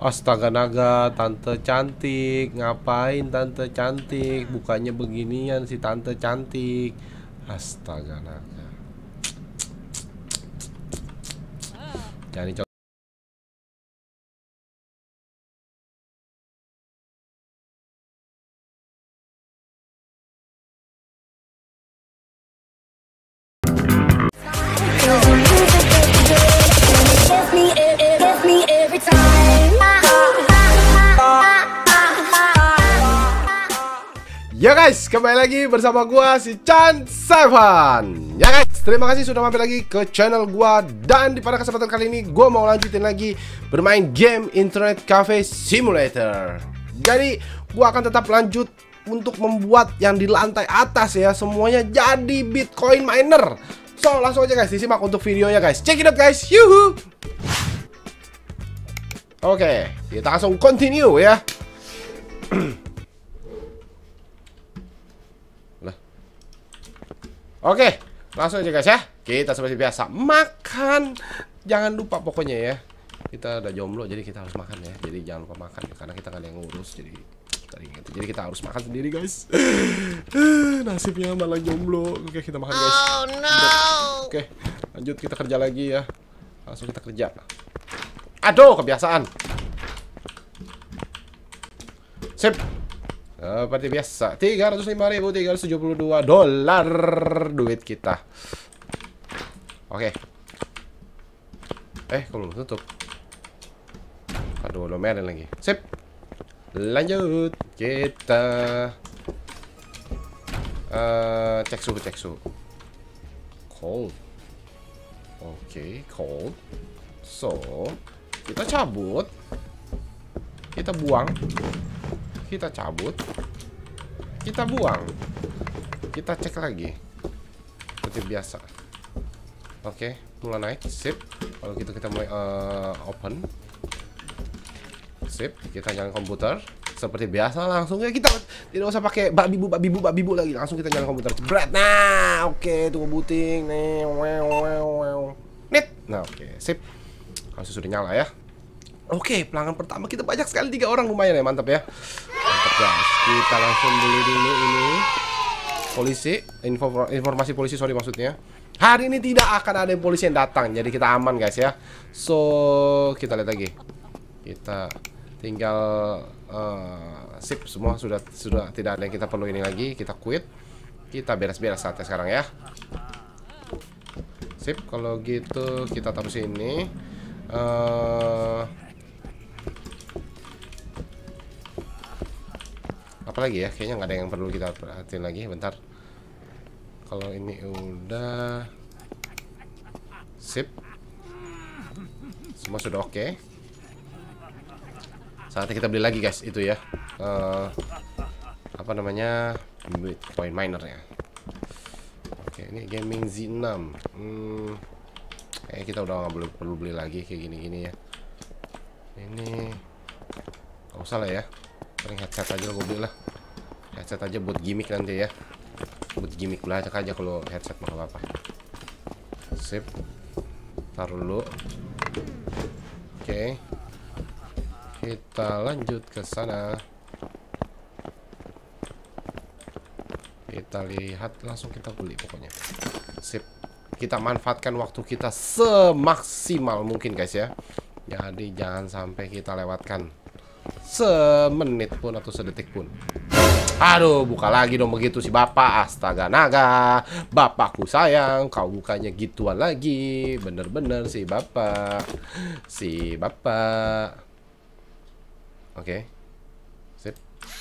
Astaga naga, tante cantik. Ngapain tante cantik? Bukannya beginian si tante cantik. Astaga naga. Jangan dicoba. Ya guys, kembali lagi bersama gua si Chan Seven. Ya guys, terima kasih sudah mampir lagi ke channel gua. Dan pada kesempatan kali ini gua mau lanjutin lagi bermain game Internet Cafe Simulator. Jadi gua akan tetap lanjut untuk membuat yang di lantai atas ya, semuanya jadi Bitcoin miner. So langsung aja guys, disimak untuk videonya guys. Check it out guys. Yuhu. Oke, kita langsung continue ya. Oke, langsung aja guys ya. Kita seperti biasa makan. Jangan lupa pokoknya ya. Kita udah jomblo jadi kita harus makan ya. Jadi jangan lupa makan ya, karena kita gak ada yang ngurus. Jadi kita harus makan sendiri guys. Nasibnya malah jomblo. Oke, kita makan guys. Oh no. Oke, lanjut kita kerja lagi ya. Langsung kita kerja. Aduh, kebiasaan. Sip. Seperti biasa, 305.372 dolar duit kita. Oke. Kalau belum tutup. Aduh, lumayan lagi. Sip. Lanjut. Kita cek suhu. Cold. Oke, cold. So, kita cabut. Kita buang. Kita cabut, kita buang, kita cek lagi seperti biasa. Oke, mulai naik, sip. Kalau gitu kita mulai open, sip. Kita nyalain komputer seperti biasa, langsung ya. Kita tidak usah pakai babibu lagi, langsung kita nyalain komputer. Jebret. Nah, oke, tunggu booting nih. Net. Nah, oke, sip. Kalau sudah nyala ya. Oke, pelanggan pertama kita banyak sekali, 3 orang, lumayan ya, mantap ya. Mantap guys. Kita langsung beli dulu ini polisi, informasi polisi, sorry maksudnya. Hari ini tidak akan ada polisi yang datang, jadi kita aman guys ya. So, kita lihat lagi. Kita tinggal sip, semua sudah tidak ada yang kita perlu ini lagi. Kita quit. Kita beres-beres saatnya sekarang ya. Sip, kalau gitu kita taruh sini. Apalagi ya, kayaknya nggak ada yang perlu kita perhatiin lagi. Bentar, kalau ini udah sip, semua sudah oke. Saatnya kita beli lagi guys, itu ya, apa namanya, Bitcoin miner ya. Oke, ini gaming Z6. Kita udah nggak perlu beli lagi kayak gini ya. Ini nggak usah lah ya. Paling headset aja gue beli lah. Headset aja buat gimmick nanti ya. Buat gimmick belajar aja kalau headset mah apa-apa. Sip. Taruh dulu. Oke. Kita lanjut ke sana. Kita lihat, langsung kita beli pokoknya. Sip. Kita manfaatkan waktu kita semaksimal mungkin guys ya. Jadi jangan sampai kita lewatkan semenit pun atau sedetik pun. Aduh, buka lagi dong begitu si bapak. Astaga naga, bapakku sayang, kau bukanya gituan lagi. Bener-bener si bapak. Oke, sip.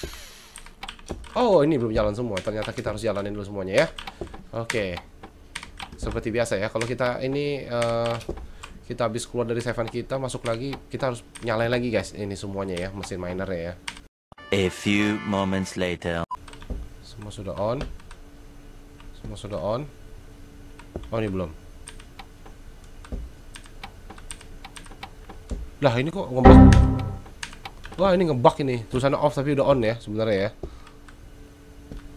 Oh, ini belum jalan semua. Ternyata kita harus jalanin dulu semuanya ya. Oke, seperti biasa ya. Kalau kita ini kita habis keluar dari Seven, kita masuk lagi, kita harus nyalain lagi guys ini semuanya ya, mesin minernya ya. A few moments later. Semua sudah on. Oh, ini belum. Lah, ini kok ngebug. Wah, ini ngebug ini. Tulisannya off tapi udah on ya sebenarnya ya.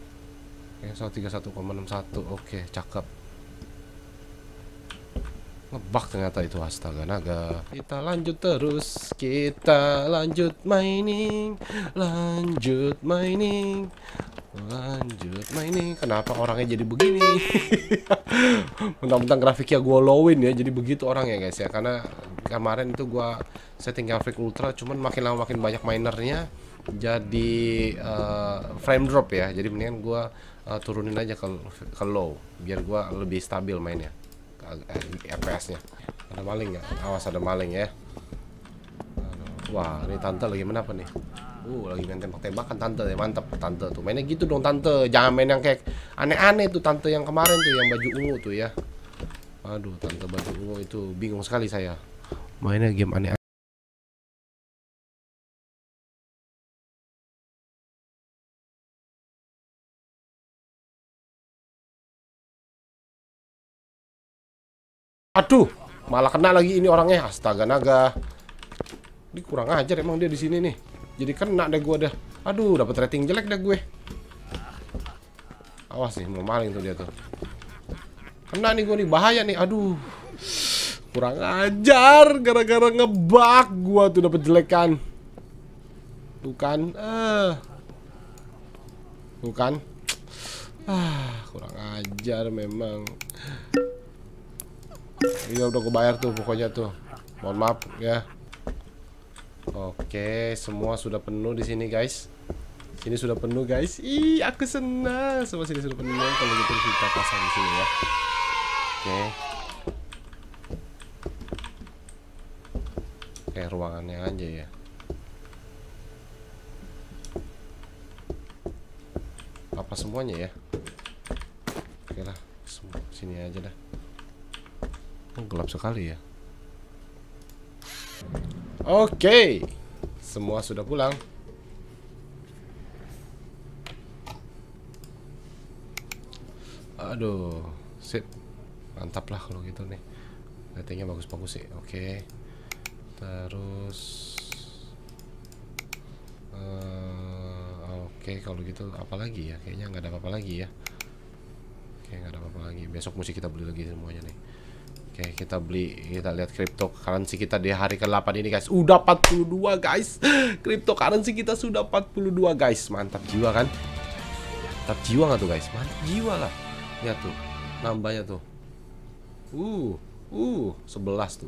Oke, 131,61. Oke, cakep. Ngebug ternyata itu, astaga naga. Kita lanjut terus, kita lanjut mining, lanjut mining, lanjut mining. Kenapa orangnya jadi begini? Mentang-mentang grafiknya gue lowin ya, jadi begitu orangnya guys ya. Karena kemarin itu gue setting grafik ultra, cuman makin lama makin banyak minernya, jadi frame drop ya. Jadi mendingan gue turunin aja ke low, biar gue lebih stabil mainnya. FPS-nya. Ada maling nggak? Awas, ada maling ya. Wah, ini tante lagi main apa nih? Lagi main tembak-tembakan tante ya. Mantap tante tuh. Mainnya gitu dong tante. Jangan main yang kayak aneh-aneh tuh tante yang kemarin tuh, yang baju ungu tuh ya. Aduh, tante baju ungu itu bingung sekali saya. Mainnya game aneh. Aduh, malah kena lagi ini orangnya. Astaga naga. Ini kurang ajar emang dia di sini nih. Jadi kena deh gue dah. Aduh, dapat rating jelek dah gue. Awas nih, mau maling tuh dia tuh. Kena nih gue nih, bahaya nih. Aduh. Kurang ajar, gara-gara ngebug gue tuh dapat jelekan. Tuh kan. Tuh kan. Kurang ajar memang. Iya udah gue bayar tuh pokoknya tuh. Mohon maaf ya. Oke, semua sudah penuh di sini guys. Sini sudah penuh guys. Ih, aku senang. Semua sini sudah penuh. Kalau gitu kita pasang di sini ya. Oke. Kayak ruangannya aja ya. Apa semuanya ya? Oke lah, semua sini aja dah. Gelap sekali ya. Oke, semua sudah pulang. Aduh, sip. Mantap lah kalau gitu nih. Ratingnya bagus-bagus sih. Oke. Terus oke, kalau gitu apa lagi ya? Kayaknya nggak ada apa-apa lagi ya. Oke, nggak ada apa-apa lagi. Besok mesti kita beli lagi semuanya nih. Oke, kita beli, kita lihat cryptocurrency kita di hari ke-8 ini guys. Udah 42 guys. Cryptocurrency kita sudah 42 guys. Mantap jiwa kan? Mantap jiwa nggak tuh guys? Mantap jiwa lah. Lihat tuh, nambahnya tuh. 11 tuh.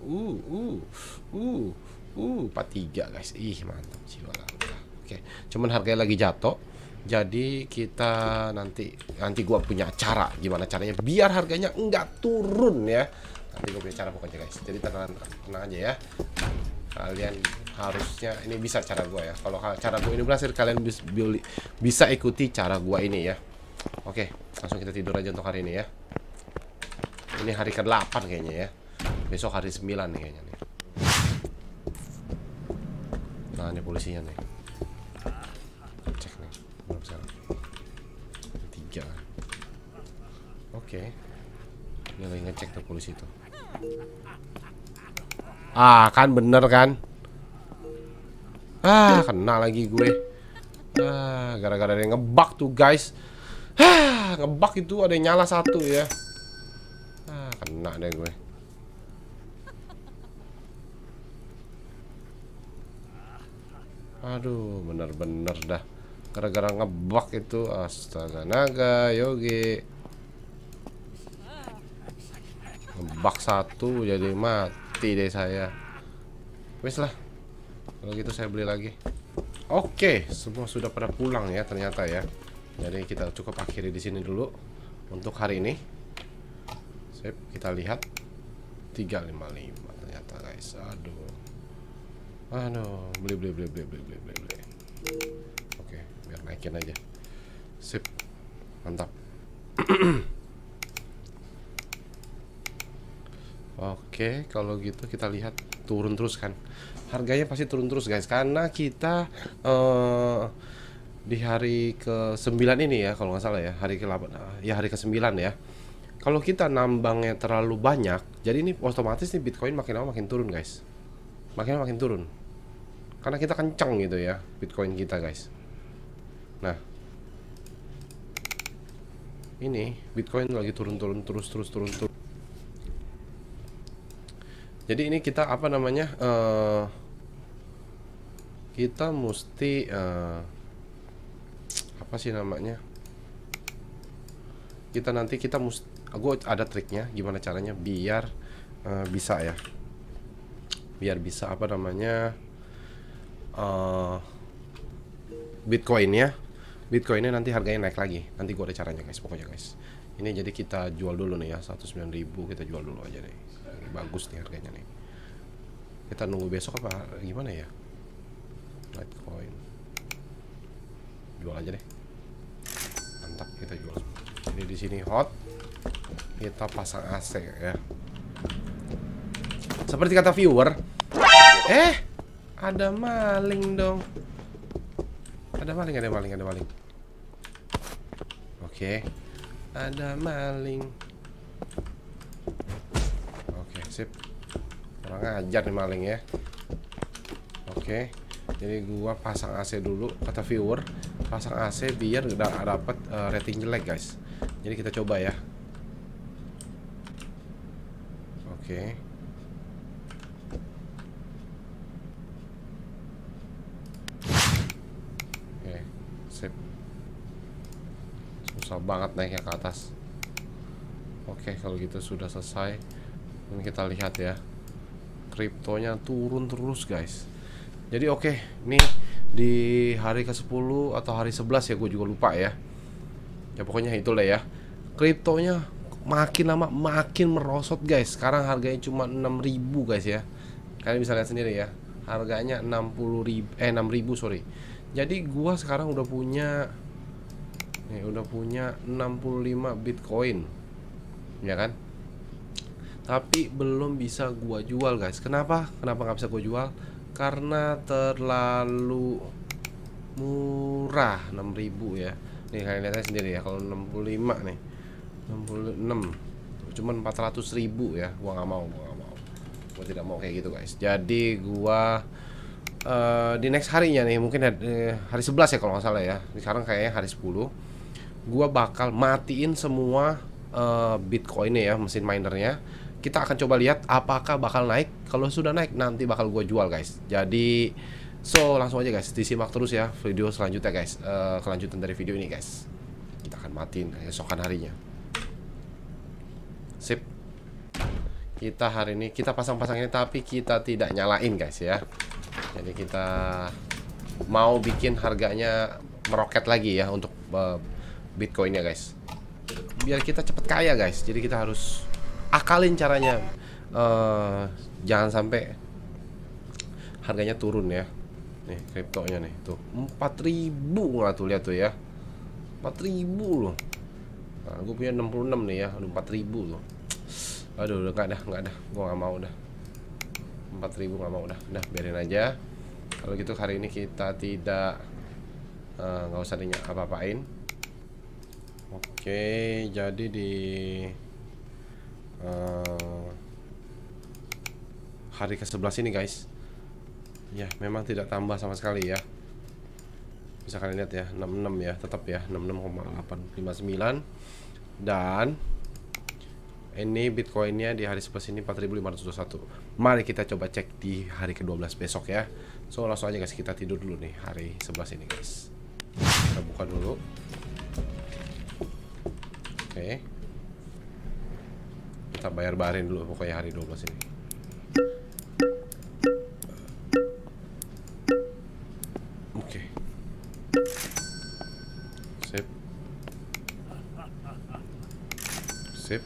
43 guys. Ih, mantap jiwa lah. Oke, cuman harganya lagi jatuh. Jadi kita nanti gua punya cara gimana caranya biar harganya enggak turun ya. Nanti gue punya cara pokoknya guys. Jadi tenang aja ya. Kalian harusnya ini bisa cara gue ya. Kalau cara gue ini berhasil, kalian bisa ikuti cara gue ini ya. Oke, langsung kita tidur aja untuk hari ini ya. Ini hari ke-8 kayaknya ya. Besok hari 9 nih kayaknya nih. Nah, ini polisinya nih. Cek nih. Belum sekarang. 3. Oke. Dia lagi ngecek tuh polisi tuh. Kan bener kan? Kena lagi gue. Gara-gara ada yang ngebug tuh guys. Ngebug itu ada yang nyala satu ya. Kena deh gue. Aduh, bener-bener dah. Gara-gara ngebug itu, astaga naga, Yogi. Ngebug satu jadi mati deh saya. Wes lah. Kalau gitu saya beli lagi. Oke, semua sudah pada pulang ya ternyata ya. Jadi kita cukup akhiri di sini dulu untuk hari ini. Sip, kita lihat 355 ternyata guys. Aduh, beli. Oke, biar naikin aja. Sip, mantap. Oke, kalau gitu kita lihat turun terus kan. Harganya pasti turun terus guys, karena kita di hari ke-9 ini ya, kalau nggak salah ya, hari ke-8 ya, hari ke-9 ya. Kalau kita nambangnya terlalu banyak, jadi ini otomatis nih Bitcoin makin lama makin turun guys. Makin lama makin turun. Karena kita kencang gitu ya Bitcoin kita guys. Nah, ini Bitcoin lagi turun terus. Jadi ini kita apa namanya? Kita mesti apa sih namanya? Kita mesti, gue ada triknya gimana caranya biar bisa ya. Biar bisa apa namanya? Bitcoinnya nanti harganya naik lagi. Nanti gue ada caranya guys, pokoknya guys. Ini jadi kita jual dulu nih ya, 109.000 kita jual dulu aja nih. Bagus nih harganya nih. Kita nunggu besok apa gimana ya? Litecoin. Jual aja deh. Mantap, kita jual. Jadi di sini hot. Kita pasang AC ya. Seperti kata viewer, ada maling dong. Ada maling. Oke. Ada maling. Oke, sip. Kurang ajar nih maling ya. Oke. Jadi gua pasang AC dulu, kata viewer. Pasang AC biar udah dapat rating jelek, guys. Jadi kita coba ya. Oke. Sip. Susah banget naiknya ke atas. Oke, kalau gitu sudah selesai. Ini kita lihat ya. Kriptonya turun terus, guys. Jadi oke, ini di hari ke-10 atau hari 11 ya, gue juga lupa ya. Ya pokoknya itulah ya. Kriptonya makin lama makin merosot, guys. Sekarang harganya cuma 6.000 guys ya. Kalian bisa lihat sendiri ya. Harganya 6.000 sorry. Jadi gua sekarang udah punya 65 Bitcoin. Ya kan? Tapi belum bisa gua jual, guys. Kenapa? Kenapa nggak bisa gua jual? Karena terlalu murah, 6.000 ya. Nih kalian lihat sendiri ya, kalau 65 nih. 66. Cuman 400.000 ya. Gua nggak mau. Gua tidak mau kayak gitu, guys. Jadi gua di next harinya nih, mungkin hari 11 ya kalau nggak salah ya. Sekarang kayaknya hari 10. Gua bakal matiin semua Bitcoinnya ya, mesin minernya. Kita akan coba lihat apakah bakal naik. Kalau sudah naik nanti bakal gua jual, guys. Jadi langsung aja guys, disimak terus ya video selanjutnya guys. Kelanjutan dari video ini guys. Kita akan matiin esokan harinya. Sip. Kita hari ini kita pasang-pasang ini tapi kita tidak nyalain guys ya. Jadi kita mau bikin harganya meroket lagi ya untuk Bitcoinnya guys. Biar kita cepet kaya guys. Jadi kita harus akalin caranya. Jangan sampai harganya turun ya. Nih kriptonya nih tuh 4.000 nggak tuh, lihat tuh ya. 4.000 loh. Nah, gue punya 66 nih ya. Aduh 4.000 loh. Aduh nggak dah. Gue nggak mau dah. 4.000 nggak mau dah. Udah biarin aja. Kalau gitu hari ini kita tidak nggak usah apa-apain. Oke, jadi di hari ke-11 ini guys, ya memang tidak tambah sama sekali ya. Bisa kalian lihat ya, 66 ya, tetap ya 66,859. Dan ini Bitcoinnya di hari 11 ini 4.521. Mari kita coba cek di hari ke-12 besok ya. So langsung aja guys, kita tidur dulu nih hari 11 ini guys. Kita buka dulu. Oke. Kita bayar-bayarin dulu pokoknya hari 12 ini. Oke. Sip. Sip.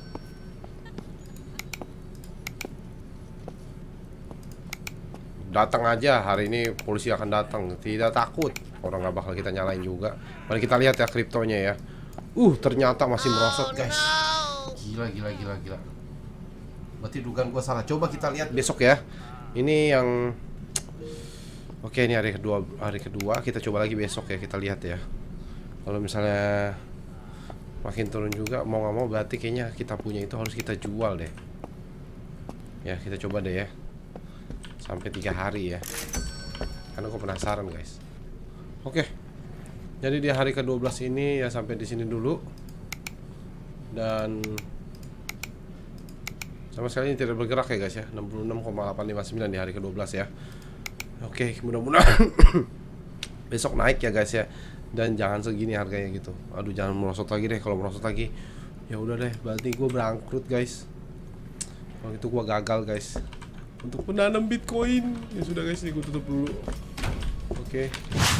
Datang aja hari ini, polisi akan datang, tidak takut. Orang nggak bakal kita nyalain juga. Mari kita lihat ya kriptonya ya. Ternyata masih merosot guys. Gila. Berarti dugaan gue salah. Coba kita lihat besok ya. Ini yang oke, ini hari kedua. Kita coba lagi besok ya. Kita lihat ya. Kalau misalnya makin turun juga, mau nggak mau berarti kayaknya kita punya itu harus kita jual deh. Ya kita coba deh ya. Sampai 3 hari ya. Karena gue penasaran guys. Oke. Jadi di hari ke-12 ini ya sampai di sini dulu. Dan Sama sekali tidak bergerak ya guys ya. 66,859 di hari ke-12 ya. Oke, mudah-mudahan besok naik ya guys ya. Dan jangan segini harganya gitu. Aduh, jangan merosot lagi deh. Kalau merosot lagi ya udah deh, berarti gue bangkrut guys. Kalau gitu gue gagal guys untuk menanam Bitcoin. Ya sudah guys, ini gue tutup dulu. Oke.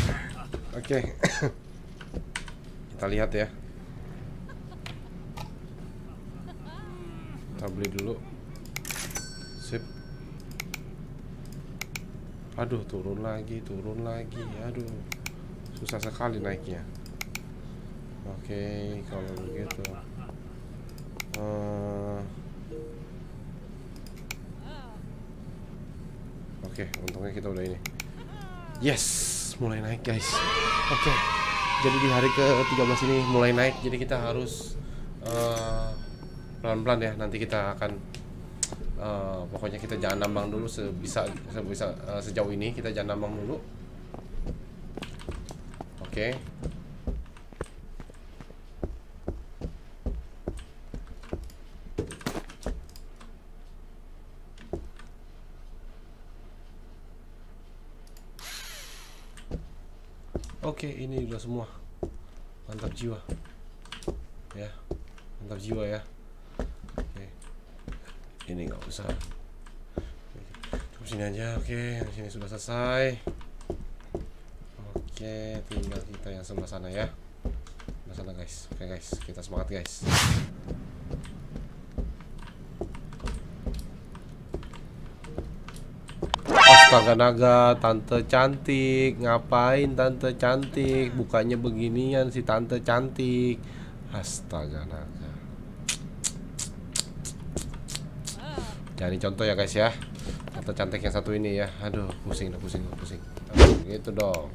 Kita lihat ya. Kita beli dulu. Sip. Aduh, turun lagi. Aduh, susah sekali naiknya. Oke, kalau begitu oke, untungnya kita udah ini. Yes, mulai naik guys. Oke, jadi di hari ke-13 ini mulai naik. Jadi kita harus pelan-pelan ya. Nanti kita akan pokoknya kita jangan nambang dulu sejauh ini. Kita jangan nambang dulu. Oke. Oke, ini udah semua. Mantap jiwa. Ya. Mantap jiwa ya. Oke. Ini nggak usah. Cukup sini aja. Oke, sini sudah selesai. Oke, tinggal kita yang sebelah sana ya. Sebelah sana guys. Oke guys, kita semangat guys. Astaga naga, tante cantik. Ngapain tante cantik? Bukannya beginian si tante cantik. Astaga naga. Jadi contoh ya guys ya. Tante cantik yang satu ini ya. Aduh, pusing. Aduh, gitu dong.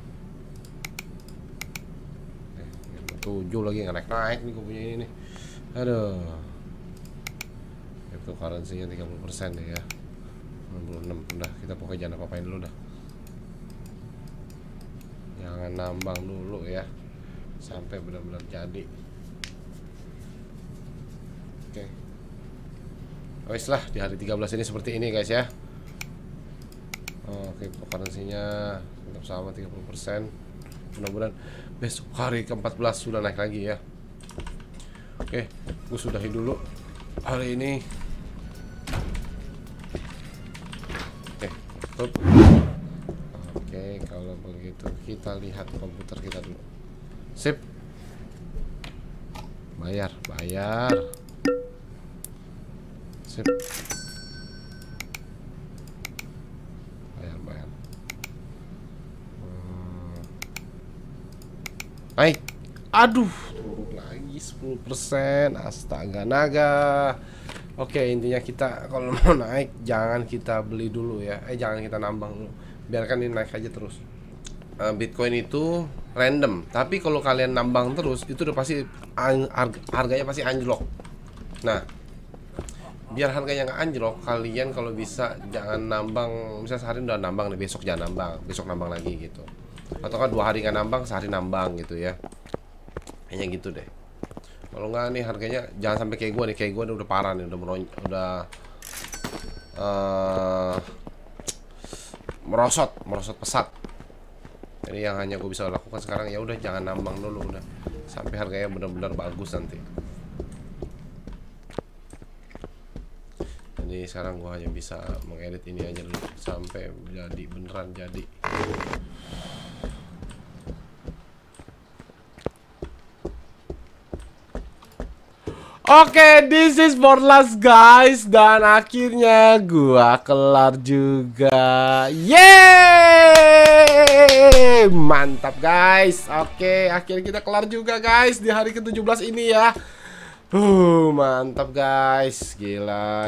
7 lagi nggak naik nih gue punya ini nih. Aduh. Itu currency-nya 30% ya. 66 udah, kita pokoknya jangan apa-apain dulu dah. Jangan nambang dulu ya sampai benar-benar jadi. Oke. Wes lah, di hari 13 ini seperti ini guys ya. Oke, currency-nya tetap sama 30%. Mudah-mudahan besok hari ke-14 sudah naik lagi ya. Oke, gue sudahi dulu hari ini. Oke, kalau begitu kita lihat komputer kita dulu. Sip. Bayar. Sip. Bayar. Naik. Aduh, turun lagi 10%. Astaga naga. Oke, intinya kita kalau mau naik jangan kita beli dulu ya. Jangan kita nambang dulu. Biarkan ini naik aja terus. Bitcoin itu random. Tapi kalau kalian nambang terus itu udah pasti harganya pasti anjlok. Nah, biar harganya nggak anjlok, kalian kalau bisa jangan nambang. Misalnya sehari udah nambang nih, besok jangan nambang, besok nambang lagi gitu. Atau kan 2 hari nggak nambang, sehari nambang gitu ya. Kayaknya gitu deh. Kalau nggak nih harganya jangan sampai kayak gue nih. Kayak gue udah parah nih, udah merosot pesat. Jadi yang hanya gue bisa lakukan sekarang ya udah jangan nambang dulu udah sampai harganya benar-benar bagus nanti. Jadi sekarang gue hanya bisa mengedit ini aja dulu sampai jadi beneran jadi. Oke, this is for last guys. Dan akhirnya gua kelar juga. Yeay, mantap guys. Oke, akhirnya kita kelar juga guys di hari ke-17 ini ya. Mantap guys. Gila.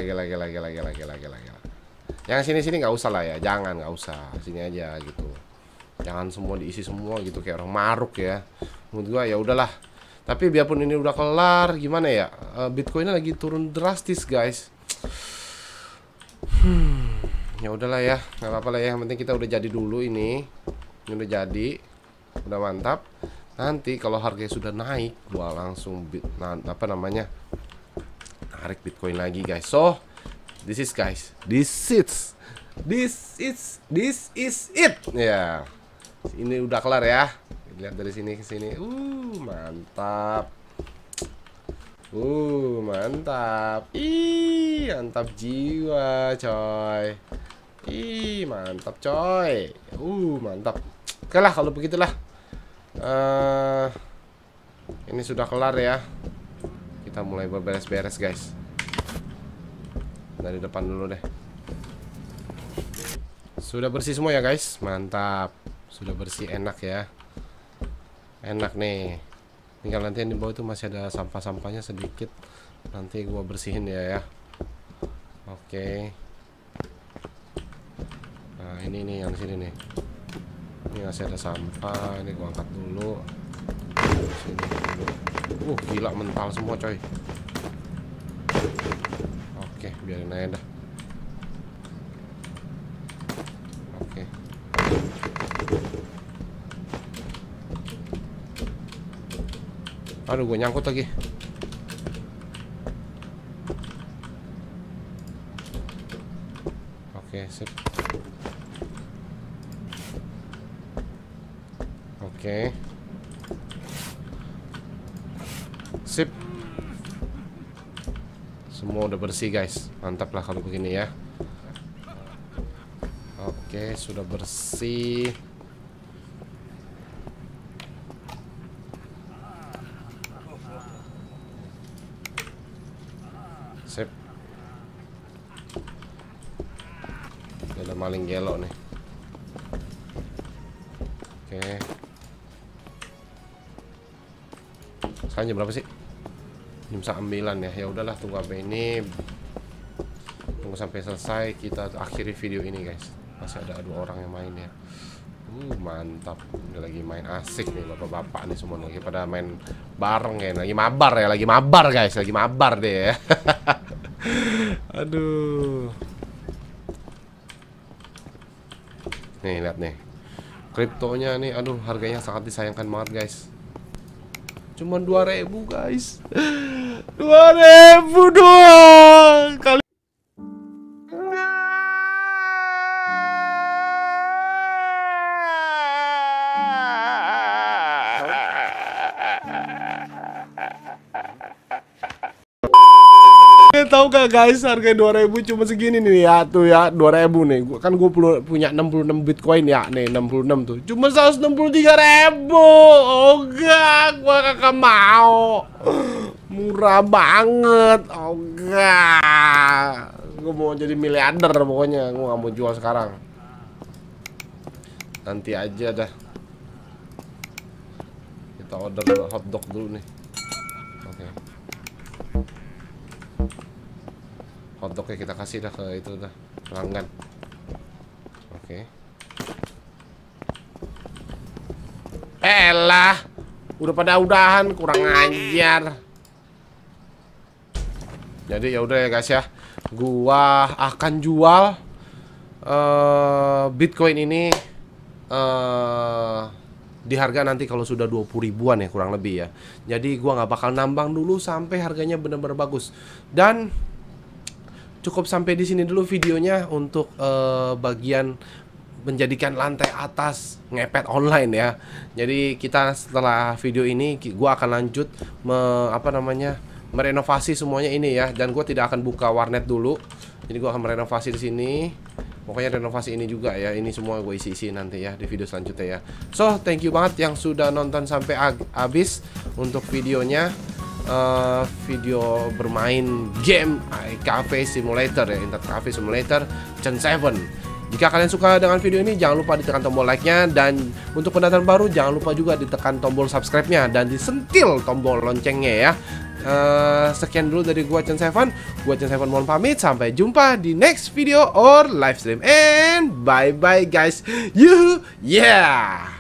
Yang sini-sini nggak usah lah ya. Jangan, nggak usah. Sini aja gitu. Jangan semua diisi semua gitu kayak orang maruk ya. Menurut gua ya udahlah. Tapi biarpun ini udah kelar, gimana ya? Bitcoinnya lagi turun drastis, guys. Ya udahlah ya, nggak apa-apa lah ya. Yang penting kita udah jadi dulu ini. Ini udah jadi, udah mantap. Nanti kalau harganya sudah naik, gua langsung narik Bitcoin lagi guys. So this is it. Ya, ini udah kelar ya. Lihat dari sini ke sini. Mantap. Mantap. Mantap jiwa, coy. Mantap, coy. Mantap. Oke lah kalau begitulah. Ini sudah kelar ya. Kita mulai berberes-beres, guys. Dari depan dulu deh. Sudah bersih semua ya, guys. Mantap. Sudah bersih, enak ya. Enak nih. Tinggal nanti yang di bawah itu masih ada sampah-sampahnya sedikit. Nanti gua bersihin ya. Oke. Nah, ini nih yang di sini nih. Ini masih ada sampah. Ini gua angkat dulu. Sini dulu. Gila mental semua, coy. Oke, biarin aja dah. Oke. Aduh, gue nyangkut lagi. Oke, sip. Oke. Sip. Semua udah bersih, guys. Mantap lah kalau begini ya. Oke, sudah bersih. Sip. Ada maling gelo nih. Oke. Sekarang jam berapa sih? Jam 9 ya. Ya udahlah, tunggu sampai ini. Tunggu sampai selesai, kita akhiri video ini, guys. Masih ada 2 orang yang main ya. Mantap. Udah lagi main asik nih bapak-bapak nih, semua lagi pada main bareng ya. Lagi mabar guys, lagi mabar deh ya. Aduh. Nih, lihat nih. Kriptonya nih, aduh, harganya sangat disayangkan banget, guys. Cuman 2.000, guys. 2.000 doang. Kali tahu gak, guys, harga 2.000 cuma segini nih ya. Tuh ya, 2.000 nih. Kan gue punya 66 Bitcoin ya. Nih, 66 tuh. Cuma 163.000. Oh enggak, gue kakak mau. Murah banget. Oh enggak. Gue mau jadi miliarder pokoknya. Gue gak mau jual sekarang. Nanti aja dah. Kita order hotdog dulu nih. Oke. Hotdognya kita kasih dah ke itu dah, pelanggan. Oke. Elah, udah pada udahan, kurang ajar. Jadi ya udah ya, guys ya. Gua akan jual Bitcoin ini di harga nanti kalau sudah 20 ribuan ya, kurang lebih ya. Jadi gua nggak bakal nambang dulu sampai harganya benar-benar bagus. Dan cukup sampai di sini dulu videonya untuk bagian menjadikan lantai atas ngepet online ya. Jadi kita setelah video ini gua akan lanjut merenovasi semuanya ini ya. Dan gua tidak akan buka warnet dulu. Jadi gua akan merenovasi di sini. Pokoknya renovasi ini juga ya. Ini semua gue isi nanti ya di video selanjutnya ya. So, thank you banget yang sudah nonton sampai habis untuk videonya. Video bermain game Cafe Simulator ya, Internet Cafe Simulator Gen 7. Jika kalian suka dengan video ini, jangan lupa ditekan tombol like-nya. Dan untuk pendatang baru, jangan lupa juga ditekan tombol subscribe-nya dan disentil tombol loncengnya ya. Sekian dulu dari gua Gen 7. Gua Gen 7 mohon pamit. Sampai jumpa di next video or live stream. And bye-bye guys. Yeah.